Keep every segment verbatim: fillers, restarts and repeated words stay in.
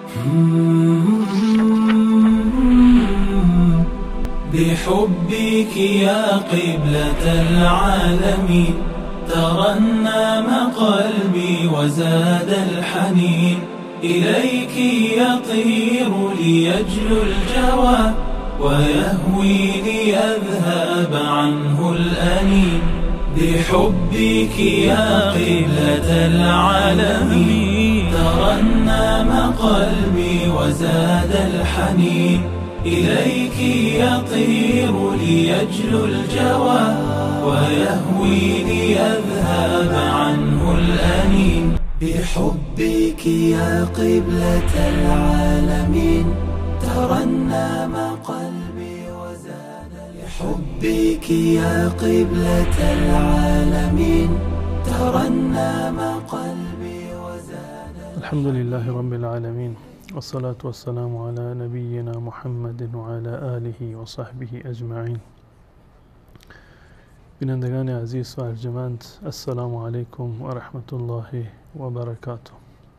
بحبك يا قبلة العالمين ترنم قلبي وزاد الحنين، إليك يطير ليجلو الجوى ويهوي ليذهب عنه الأنين. بحبك يا قبلة العالمين ترنم قلبي وزاد الحنين، إليك يطير ليجلو الجوى ويهوي ليذهب عنه الأنين. بحبك يا قبلة العالمين ترنم قلبي وزاد. بحبك يا قبلة العالمين ترنم قلبي وزاد. الحمد لله رب العالمين، والصلاة والسلام على نبينا محمد وعلى آله و صحبه اجمعین. بینندگان عزیز و ارجمند، السلام علیکم و رحمت الله و برکاته.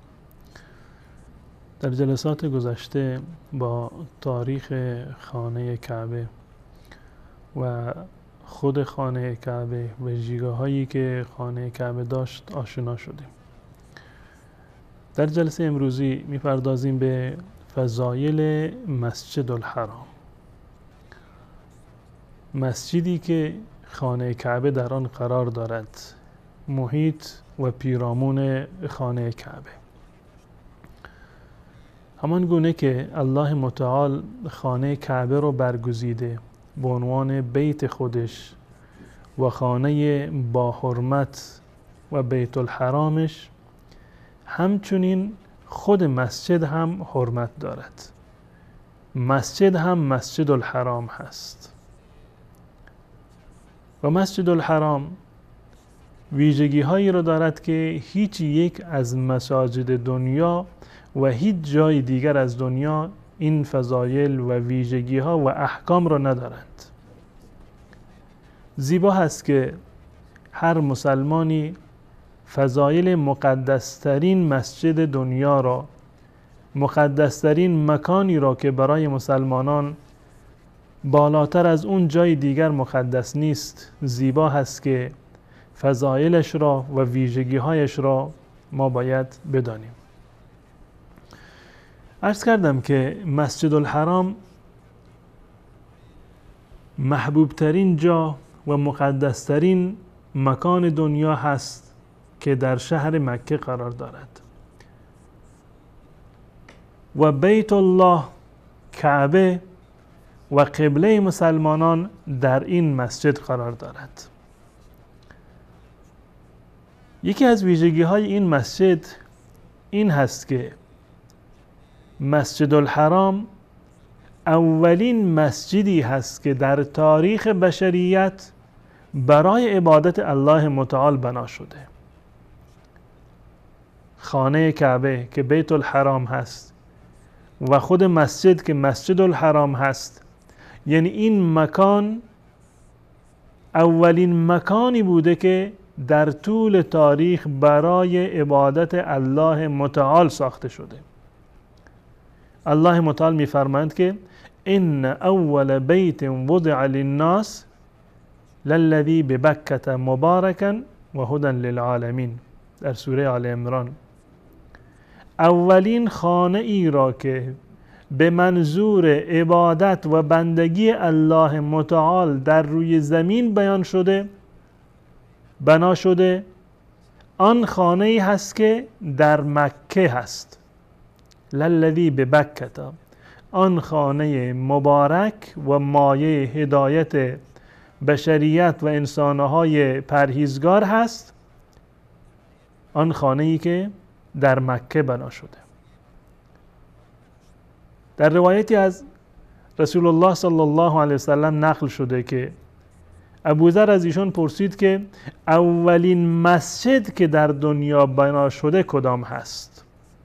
در جلسات گذشته با تاریخ خانه کعبه و خود خانه کعبه و ویژگی‌هایی که خانه کعبه داشت آشنا شدیم. در جلسه امروزی میپردازیم به فضایل مسجد الحرام، مسجدی که خانه کعبه در آن قرار دارد، محیط و پیرامون خانه کعبه. همان گونه که الله متعال خانه کعبه رو برگزیده به عنوان بیت خودش و خانه با حرمت و بیت الحرامش، همچنین خود مسجد هم حرمت دارد. مسجد هم مسجد الحرام هست و مسجد الحرام ویژگی هایی را دارد که هیچ یک از مساجد دنیا و هیچ جای دیگر از دنیا این فضایل و ویژگی ها و احکام را ندارند. زیبا هست که هر مسلمانی فضایل مقدسترین مسجد دنیا را، مقدسترین مکانی را که برای مسلمانان بالاتر از اون جای دیگر مقدس نیست، زیبا هست که فضایلش را و ویژگی‌هایش را ما باید بدانیم. عرض کردم که مسجد الحرام محبوب ترین جا و مقدس ترین مکان دنیا هست که در شهر مکه قرار دارد و بیت الله کعبه و قبله مسلمانان در این مسجد قرار دارد. یکی از ویژگی های این مسجد این هست که مسجد الحرام اولین مسجدی هست که در تاریخ بشریت برای عبادت الله متعال بنا شده. خانه کعبه که بیت الحرام هست و خود مسجد که مسجد الحرام هست، یعنی این مکان اولین مکانی بوده که در طول تاریخ برای عبادت الله متعال ساخته شده. الله متعال می‌فرماید که ان اول بیت وضع للناس للذی ببکة مبارکا و هدی للعالمین در سوره آل عمران. اولین خانه ای را که به منظور عبادت و بندگی الله متعال در روی زمین بیان شده، بنا شده، آن خانه ای هست که در مکه هست. للذی ببکة، آن خانه مبارک و مایه هدایت بشریت و انسانهای پرهیزگار هست، آن خانه ای که در مکه بنا شده. در روایتی از رسول الله صلی الله علیه وسلم نقل شده که ابوذر از ایشون پرسید که اولین مسجد که در دنیا بنا شده کدام هست؟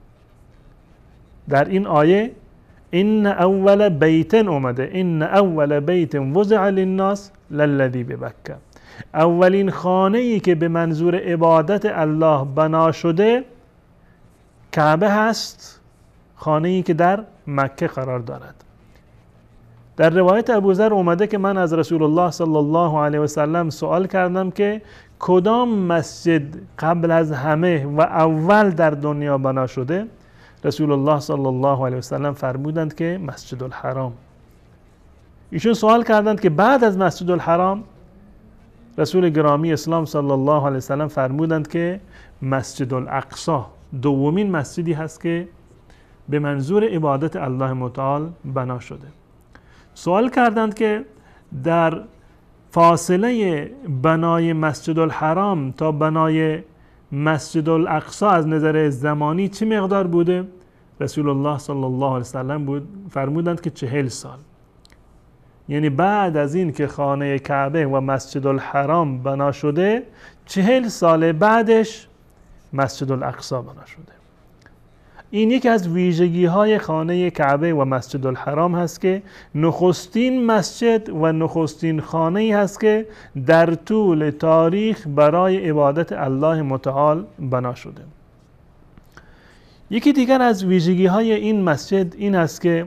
در این آیه ان اول بیت اومده، ان اول بیت وضع للناس للذی ببکة، اولین خانه ای که به منظور عبادت الله بنا شده کعبه هست، خانه‌ای که در مکه قرار دارد. در روایت ابوذر اومده که من از رسول الله صلی الله علیه و سلم سوال کردم که کدام مسجد قبل از همه و اول در دنیا بنا شده؟ رسول الله صلی الله علیه و سلم فرمودند که مسجد الحرام. ایشون سوال کردند که بعد از مسجد الحرام؟ رسول گرامی اسلام صلی الله علیه و سلم فرمودند که مسجد الاقصی دومین مسجدی هست که به منظور عبادت الله متعال بنا شده. سوال کردند که در فاصله بنای مسجد الحرام تا بنای مسجد الاقصی از نظر زمانی چه مقدار بوده؟ رسول الله صلی الله علیه وسلم بود فرمودند که چهل سال. یعنی بعد از این که خانه کعبه و مسجد الحرام بنا شده، چهل سال بعدش مسجد الاقصی بنا شده. این یکی از ویژگی های خانه کعبه و مسجد الحرام هست که نخستین مسجد و نخستین خانه ای هست که در طول تاریخ برای عبادت الله متعال بنا شده. یکی دیگر از ویژگی های این مسجد این است که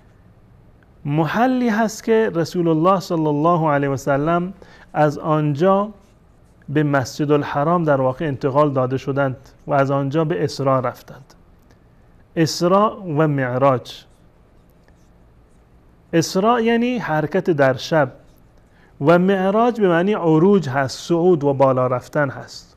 محلی هست که رسول الله صلی الله علیه و سلم از آنجا به مسجد الحرام در واقع انتقال داده شدند و از آنجا به اسراء رفتند. اسراء و معراج. اسراء یعنی حرکت در شب و معراج به معنی عروج هست، صعود و بالا رفتن هست.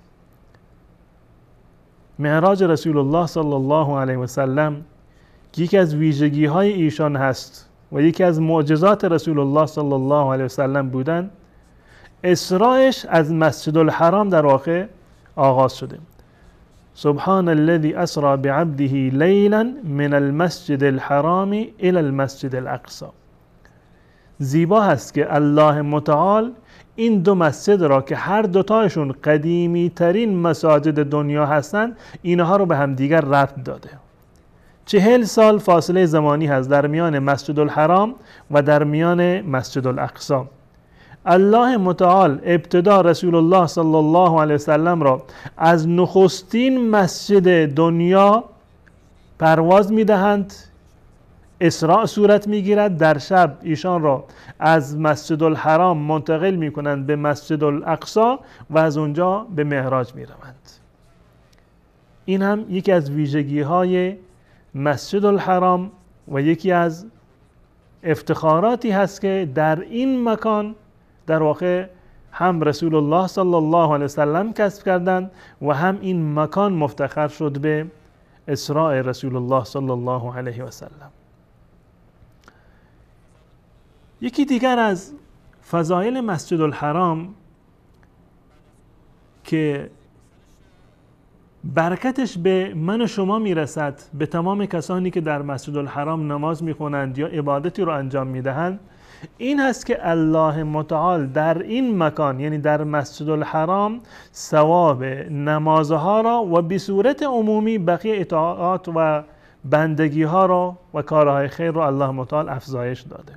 معراج رسول الله صلی الله علیه و سلم یکی از ویژگی های ایشان هست و یکی از معجزات رسول الله صلی الله علیه و سلم بودند. اسراءش از مسجد الحرام در واقع آغاز شده. سبحان الذي اسرى بعبده لیلا من المسجد الحرام الى المسجد الاقصى. زیبا هست که الله متعال این دو مسجد را که هر دوتایشون قدیمی ترین مساجد دنیا هستند، اینها رو به همدیگر ربط داده. چهل سال فاصله زمانی هست در میان مسجد الحرام و در میان مسجد الاقصی. الله متعال ابتدا رسول الله صلی الله علیه وسلم را از نخستین مسجد دنیا پرواز میدهند، اسراء صورت میگیرد، در شب ایشان را از مسجد الحرام منتقل میکنند به مسجد الاقصی و از اونجا به معراج میروند. این هم یکی از ویژگی های مسجد الحرام و یکی از افتخاراتی هست که در این مکان در واقع هم رسول الله صلی الله علیه وسلم کسب کردند و هم این مکان مفتخر شد به اسراء رسول الله صلی الله علیه وسلم. یکی دیگر از فضایل مسجد الحرام که برکتش به من و شما میرسد، به تمام کسانی که در مسجد الحرام نماز میخونند یا عبادتی رو انجام میدهند، این هست که الله متعال در این مکان یعنی در مسجد الحرام ثواب نمازها را و به صورت عمومی بقیه اطاعات و بندگی ها را و کارهای خیر را الله متعال افزایش داده.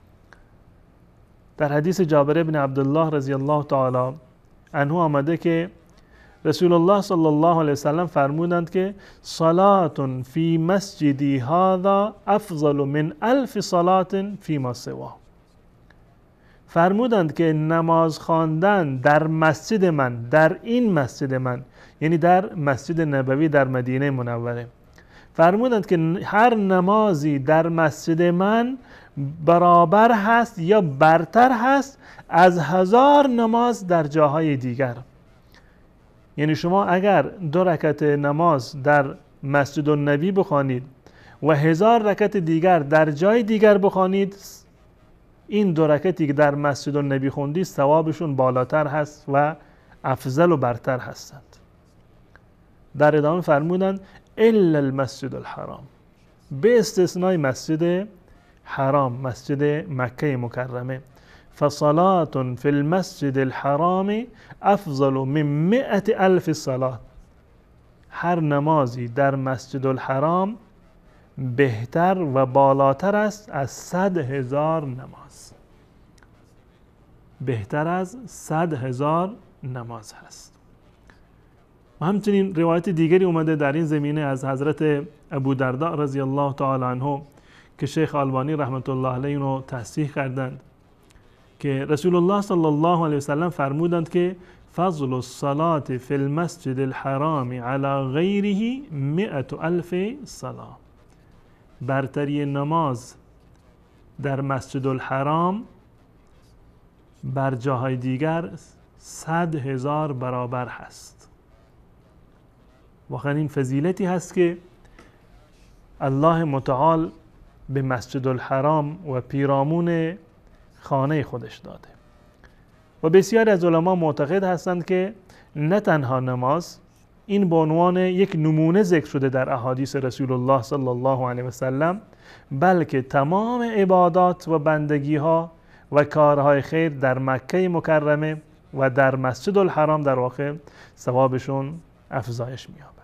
در حدیث جابر بن عبدالله رضی الله تعالی عنه آمده که رسول الله صلی الله علیه وسلم فرمودند که صلاة فی مسجدی هذا افضل من الف صلاة فیما سواه. فرمودند که نماز خواندن در مسجد من، در این مسجد من، یعنی در مسجد نبوی در مدینه منوره، فرمودند که هر نمازی در مسجد من برابر هست یا برتر هست از هزار نماز در جاهای دیگر. یعنی شما اگر دو رکعت نماز در مسجد النبی بخوانید و هزار رکعت دیگر در جای دیگر بخوانید، این دو رکعتی که در مسجد النبی خوندید ثوابشون بالاتر هست و افضل و برتر هستند. در ادامه فرمودند الا المسجد الحرام، به استثنای مسجد حرام، مسجد مکه مکرمه، فصلاة فی المسجد الحرام افضل من مئة الف صلاة. هر نمازی در مسجد الحرام بهتر و بالاتر است از صد هزار نماز. بهتر از صد هزار نماز هست. و همچنین روایت دیگری اومده در این زمینه از حضرت ابو درداء رضی الله تعالی عنه که شیخ البانی رحمت الله علیه اونو تصحیح کردند که رسول الله صلی الله علیه وسلم فرمودند که فضل الصلاة فی المسجد الحرام علی غیره مئة الف صلاة، برتری نماز در مسجد الحرام بر جاهای دیگر صد هزار برابر هست. واقعا این فضیلتی هست که الله متعال به مسجد الحرام و پیرامون خانه خودش داده. و بسیاری از علما معتقد هستند که نه تنها نماز این به عنوان یک نمونه ذکر شده در احادیث رسول الله صلی الله علیه و سلم، بلکه تمام عبادات و بندگی ها و کارهای خیر در مکه مکرمه و در مسجد الحرام در واقع ثوابشون افزایش می‌یابد.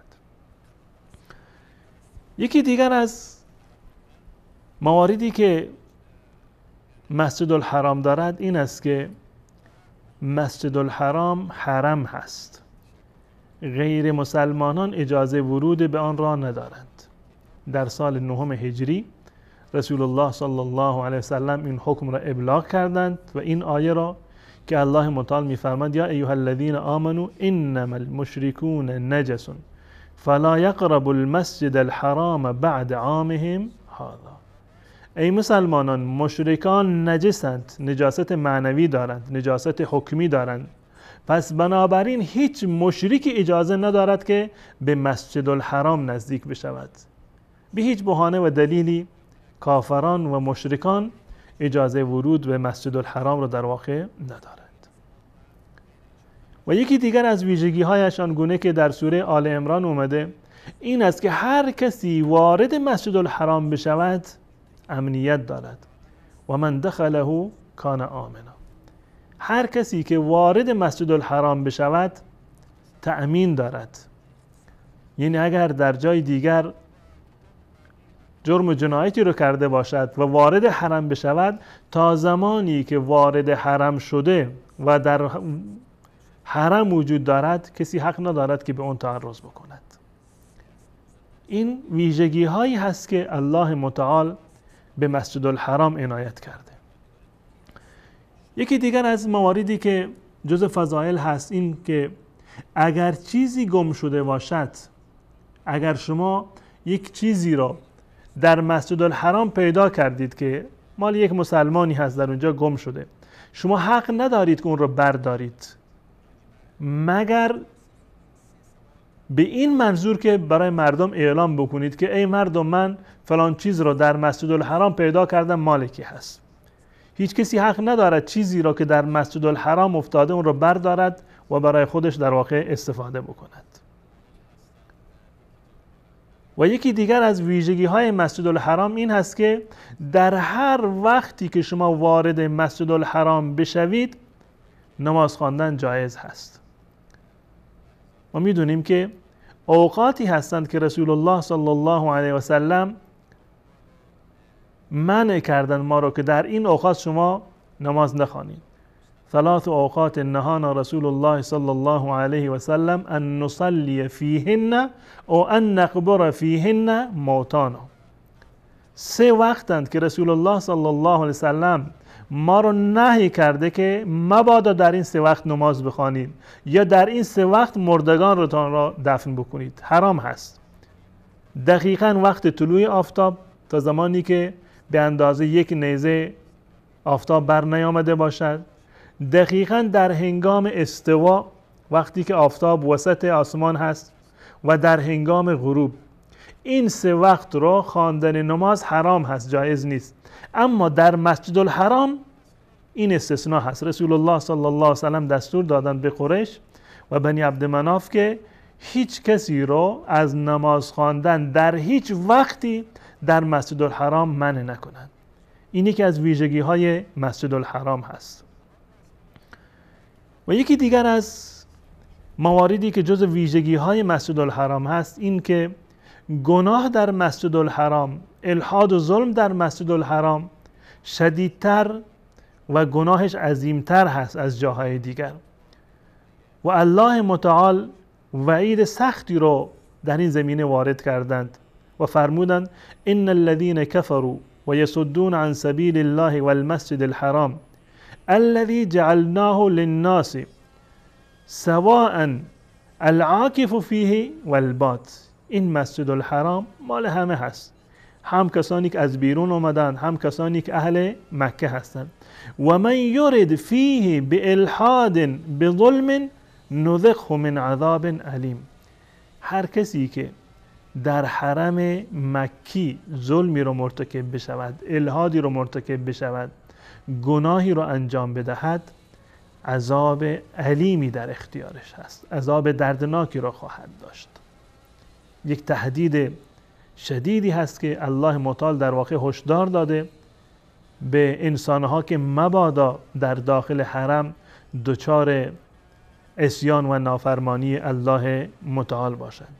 یکی دیگر از مواردی که مسجد الحرام دارد این است که مسجد الحرام حرم هست، غیر مسلمانان اجازه ورود به آن را ندارند. در سال نهم هجری رسول الله صلی الله علیه وسلم این حکم را ابلاغ کردند و این آیه را که الله متعال می‌فرماید یا ایها الذین آمنوا انما المشركون نجس فلا يقربوا المسجد الحرام بعد عامهم هذا. ای مسلمانان، مشرکان نجسند، نجاست معنوی دارند، نجاست حکمی دارند، پس بنابراین هیچ مشرکی اجازه ندارد که به مسجد الحرام نزدیک بشود. به هیچ بهانه و دلیلی کافران و مشرکان اجازه ورود به مسجد الحرام را در واقع ندارند. و یکی دیگر از ویژگی هایش آنگونه که در سوره آل عمران اومده این است که هر کسی وارد مسجد الحرام بشود امنیت دارد و من دخله کان آمنا. هر کسی که وارد مسجد الحرام بشود تأمین دارد، یعنی اگر در جای دیگر جرم و جنایتی رو کرده باشد و وارد حرم بشود، تا زمانی که وارد حرم شده و در حرم وجود دارد کسی حق ندارد که به اون تعرض بکند. این ویژگی هایی هست که الله متعال به مسجد الحرام عنایت کرده. یکی دیگر از مواردی که جز فضائل هست این که اگر چیزی گم شده باشد، اگر شما یک چیزی را در مسجد الحرام پیدا کردید که مال یک مسلمانی هست در اونجا گم شده، شما حق ندارید که اون را بردارید مگر به این منظور که برای مردم اعلام بکنید که ای مردم، من فلان چیز را در مسجد الحرام پیدا کردم، مالکی هست. هیچ کسی حق ندارد چیزی را که در مسجد الحرام افتاده اون را بردارد و برای خودش در واقع استفاده بکند. و یکی دیگر از ویژگی های مسجد الحرام این هست که در هر وقتی که شما وارد مسجد الحرام بشوید نماز خواندن جایز هست. ما میدونیم که اوقاتی هستند که رسول الله صلی الله علیه و سلم منع کردن ما رو که در این اوقات شما نماز نخوانید. ثلاث اوقات نهانا رسول الله صلی الله علیه و سلم ان نصلی فیهن او ان نقبر فیهن موتانا. سه وقتند که رسول الله صلی الله علیه و سلم ما رو نهی کرده که مبادا در این سه وقت نماز بخوانید یا در این سه وقت مردگان رو تان را دفن بکنید. حرام هست. دقیقاً وقت طلوع آفتاب تا زمانی که به اندازه یک نیزه آفتاب بر نیامده باشد، دقیقاً در هنگام استوا وقتی که آفتاب وسط آسمان هست و در هنگام غروب، این سه وقت رو خواندن نماز حرام هست، جایز نیست. اما در مسجد الحرام این استثناء هست. رسول الله صلی الله علیه و سلم دستور دادن به قریش و بنی عبدمناف که هیچ کسی رو از نماز خواندن در هیچ وقتی در مسجد الحرام منع نکنند. این یکی از ویژگی های مسجد الحرام هست. و یکی دیگر از مواردی که جز ویژگی های مسجد الحرام هست این که گناه در مسجد الحرام، الحاد و ظلم در مسجد الحرام شدیدتر و گناهش عظیمتر هست از جاهای دیگر. و الله متعال وعید سختی رو در این زمینه وارد کردند و فرمودند ان الذين كفروا ويصدون عن سبيل الله والمسجد الحرام الذي جعلناه للناس سواء العاکف فیه والباد. این مسجد الحرام مال همه هست، هم کسانی که از بیرون اومدن، هم کسانی که اهل مکه هستند. و من یرد فیه بالحاد بظلم نذقه من عذاب علیم. هر کسی که در حرم مکی ظلمی رو مرتکب بشود، الحادی رو مرتکب بشود، گناهی رو انجام بدهد، عذاب علیمی در اختیارش هست، عذاب دردناکی را خواهد داشت. یک تهدید شدیدی هست که الله متعال در واقع هشدار داده به انسانها که مبادا در داخل حرم دچار عصیان و نافرمانی الله متعال باشند.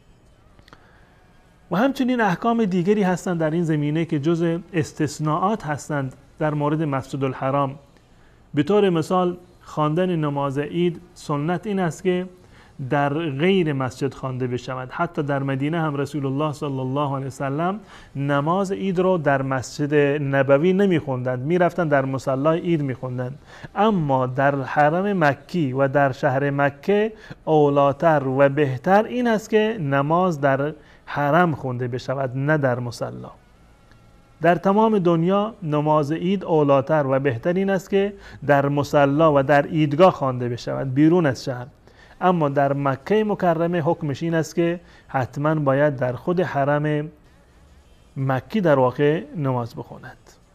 و همچنین احکام دیگری هستند در این زمینه که جز استثناءات هستند در مورد مسجد الحرام. به طور مثال خواندن نماز عید سنت این است که در غیر مسجد خوانده بشود. حتی در مدینه هم رسول الله صلی الله علیه وسلم نماز عید رو در مسجد نبوی نمیخوندند، میرفتند در مصلی عید میخوندند. اما در حرم مکی و در شهر مکه اولاتر و بهتر این است که نماز در حرم خونده بشود، نه در مصلی. در تمام دنیا نماز عید اولاتر و بهترین است که در مصلی و در عیدگاه خوانده بشود بیرون از شهر. اما در مکه مکرمه حکمش این است که حتما باید در خود حرم مکی در واقع نماز بخواند.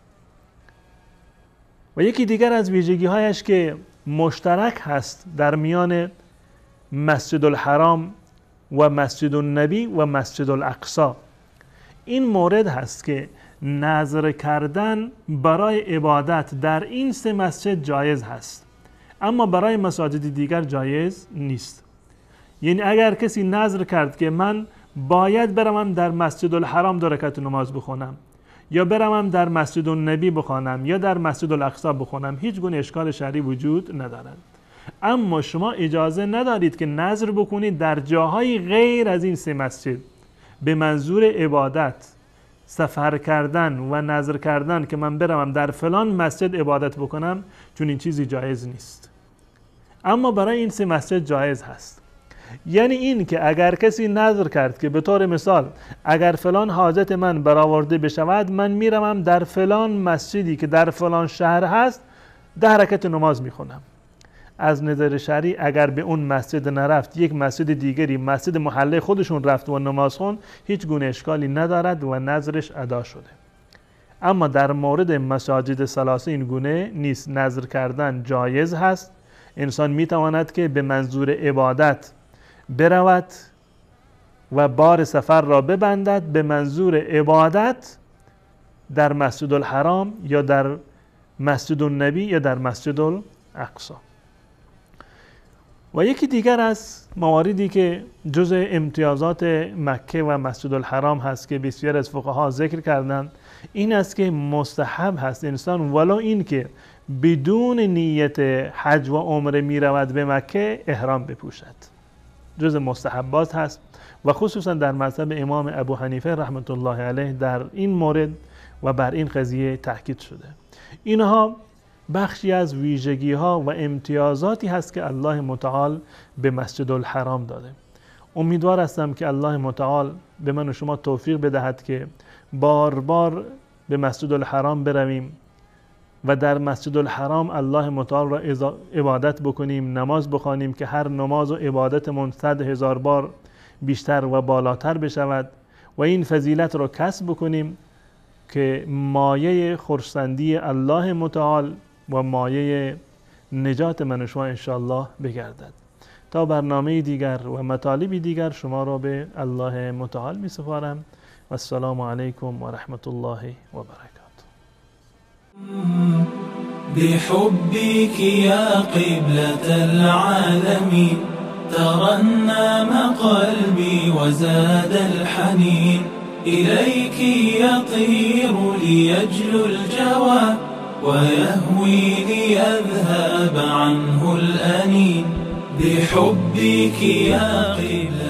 و یکی دیگر از ویژگی هایش که مشترک هست در میان مسجد الحرام و مسجد النبی و مسجد الاقصی این مورد هست که نذر کردن برای عبادت در این سه مسجد جایز هست، اما برای مساجد دیگر جایز نیست. یعنی اگر کسی نذر کرد که من باید بروم در مسجد الحرام دو رکعت نماز بخونم، یا بروم در مسجد النبی بخوانم، یا در مسجد الاقصی بخونم، هیچ گونه اشکال شرعی وجود ندارد. اما شما اجازه ندارید که نذر بکنید در جاهای غیر از این سه مسجد به منظور عبادت، سفر کردن و نذر کردن که من بروم در فلان مسجد عبادت بکنم، چون این چیزی جایز نیست. اما برای این سه مسجد جایز هست. یعنی این که اگر کسی نذر کرد که به طور مثال اگر فلان حاجت من برآورده بشود، من میروم در فلان مسجدی که در فلان شهر هست ده رکعت نماز میخونم، از نظر شرعی اگر به اون مسجد نرفت، یک مسجد دیگری مسجد محله خودشون رفت و نماز خوند، هیچ گونه اشکالی ندارد و نذرش ادا شده. اما در مورد مساجد ثلاثه این گونه نیست. نذر کردن جایز هست. انسان میتواند که به منظور عبادت برود و بار سفر را ببندد به منظور عبادت در مسجد الحرام یا در مسجد النبی یا در مسجد الاقصی. و یکی دیگر از مواردی که جزء امتیازات مکه و مسجد الحرام هست که بسیار از فقها ذکر کردند، این است که مستحب هست انسان ولو این که بدون نیت حج و عمره می رود به مکه احرام بپوشد. جزء مستحبات هست و خصوصا در مذهب امام ابو حنیفه رحمت الله علیه در این مورد و بر این قضیه تاکید شده. اینها بخشی از ویژگی ها و امتیازاتی هست که الله متعال به مسجد الحرام داده. امیدوار هستم که الله متعال به من و شما توفیق بدهد که بار بار به مسجد الحرام برویم و در مسجد الحرام الله متعال را عبادت بکنیم، نماز بخوانیم که هر نماز و عبادتمون صد هزار بار بیشتر و بالاتر بشود و این فضیلت را کسب بکنیم که مایه خرسندی الله متعال و مایه نجات من و شما انشاءالله بگردد. تا برنامه دیگر و مطالبی دیگر شما را به الله متعال می سپارم و السلام علیکم و رحمت الله و برکاته. بحبك يا قبلة العالمين ترنم قلبي وزاد الحنين إليك يطير ليجلو الجوى ويهوي ليذهب عنه الأنين بحبك يا قبلة